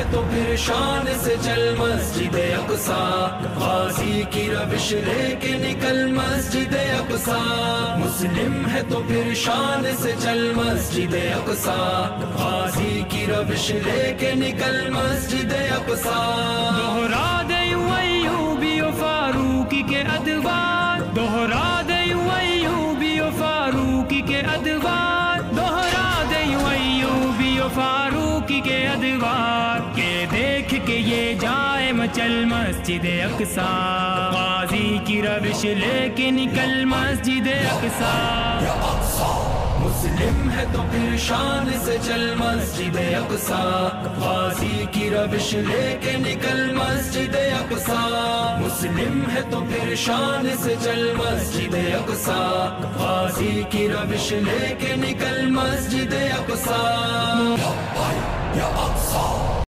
تو پھر شان سے چل مسجد اقصی، غازی کی روش لے کے نکل مسجد اقصی، مسلم ہے تو پھر شان سے چل مسجد اقصی، غازی کی روش لے کے نکل مسجد اقصی۔ دوہرا دے ایوبی و فاروقی کے ادوار، دوہرا دے ایوبی و فاروقی کے ادوار، دوہرا دے ایوبی و فاروقی کے ادوار، کہ دیکھ کے یہ جائے مچل مسجد اقصی، غازی کی روش لے کے نکل مسجد اقصی۔ مسلم ہے تو پھر شان سے چل مسجد اقصی، غازی کی روش لے کے نکل مسجد اقصی، مسلم ہے تو پھر شان سے چل مسجد اقصی، غازی کی روش لے کے نکل مسجد اقصی۔ یا اقصی